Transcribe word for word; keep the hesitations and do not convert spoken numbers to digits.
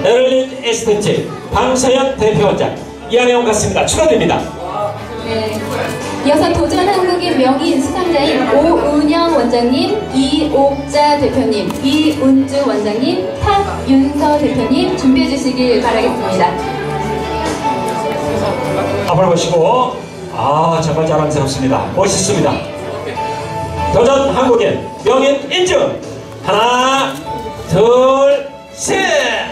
에럴린 에스테트 방서연 대표원장 이안혜원 같습니다. 축하드립니다. 네. 이어서 도전 한국인 명인 수상자인 오은영 원장님, 이옥자 대표님, 이운주 원장님, 탁윤서 대표님 준비해 주시길 바라겠습니다. 앞으로 보시고, 아 정말 자랑스럽습니다. 멋있습니다. 도전 한국인 명인 인증 하나 둘 셋.